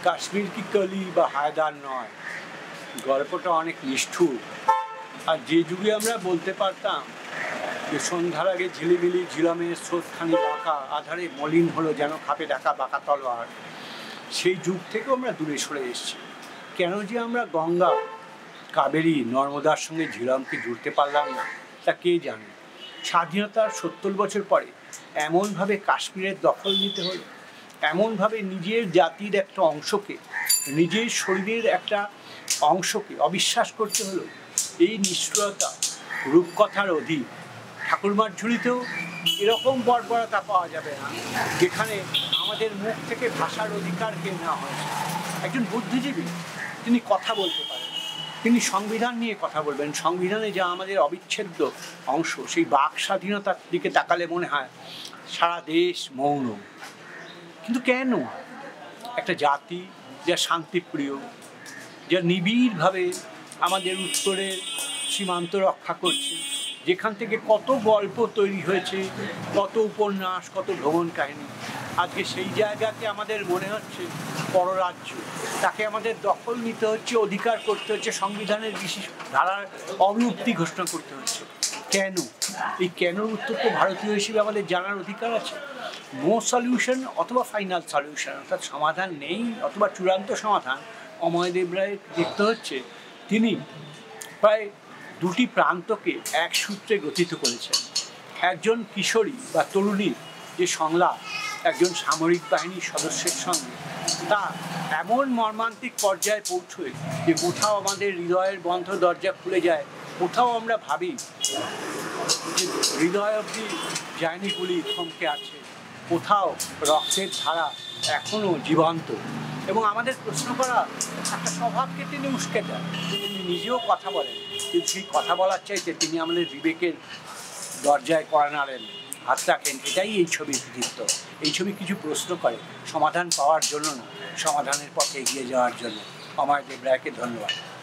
কাশ্মীর কি কলি বা হায়দার নয়, গল্পটা অনেক নিষ্ঠুর। আর যে যুগে আমরা বলতে পারতাম যে সন্ধ্যার আগে ঝিলিমিলি ঝিলামের স্রোতখানি বাঁকা আধারে মলিন হলো যেন খাপে ডাকা বাঁকা তলোয়ার, সেই যুগ থেকেও আমরা দূরে সরে এসেছি। কেন যে আমরা গঙ্গা, কাবেরী, নর্মদার সঙ্গে ঝিলামকে জুড়তে পারলাম না তা কে জানে। স্বাধীনতার ৭০ বছর পরে এমনভাবে কাশ্মীরের দখল নিতে হলো, এমনভাবে নিজের জাতির একটা অংশকে, নিজের শরীরের একটা অংশকে অবিশ্বাস করতে হলো। এই নিষ্ঠুরতা রূপকথার অধীন। ঠাকুরমার ঝুলিতেও এরকম বর্বরতা পাওয়া যাবে না যেখানে আমাদের মুখ থেকে ভাষার অধিকার কেড়ে নেওয়া হয়েছে। একজন বুদ্ধিজীবী, তিনি কথা বলতে পারেন, তিনি সংবিধান নিয়ে কথা বলবেন। সংবিধানে যা আমাদের অবিচ্ছেদ্য অংশ, সেই বাক স্বাধীনতার দিকে তাকালে মনে হয় সারা দেশ মৌন। কিন্তু কেন? একটা জাতি যা শান্তিপ্রিয়, যা নিবিড়ভাবে আমাদের উত্তরের সীমান্ত রক্ষা করছে, যেখান থেকে কত গল্প তৈরি হয়েছে, কত উপন্যাস, কত ভ্রমণ কাহিনী, আজকে সেই জায়গাকে আমাদের মনে হচ্ছে পররাজ্য। তাকে আমাদের দখল নিতে হচ্ছে, অধিকার করতে হচ্ছে, সংবিধানের বিশেষ ধারার অবলুপ্তি ঘোষণা করতে হচ্ছে। কেন? এই কেনর উত্তর তো ভারতীয় হিসেবে আমাদের জানার অধিকার আছে। নো সলিউশন অথবা ফাইনাল সলিউশন, অর্থাৎ সমাধান নেই অথবা চূড়ান্ত সমাধান। অময়দেব রায় দেখতে হচ্ছে তিনি প্রায় দুটি প্রান্তকে এক সূত্রে গঠিত করেছেন। একজন কিশোরী বা তরুণীর যে সংলাপ একজন সামরিক বাহিনীর সদস্যের সঙ্গে, তা এমন মর্মান্তিক পর্যায়ে পৌঁছয় যে কোথাও আমাদের হৃদয়ের বন্ধ দরজা খুলে যায়, কোথাও আমরা ভাবি যে হৃদয় অবধি যায়নি গুলি থমকে আছে, কোথাও রক্তের ধারা এখনও জীবন্ত। এবং আমাদের প্রশ্ন করা একটা স্বভাবকে তিনি উস্কে দেন। তিনি নিজেও কথা বলেন, কিন্তু সেই কথা বলার চাইতে তিনি আমাদের বিবেকের দরজায় কড়া নাড়েন, হাত রাখেন। এটাই এই ছবির কৃতিত্ব। এই ছবি কিছু প্রশ্ন করে, সমাধান পাওয়ার জন্য না, সমাধানের পথে এগিয়ে যাওয়ার জন্য। অময়দেব রায়কে ধন্যবাদ।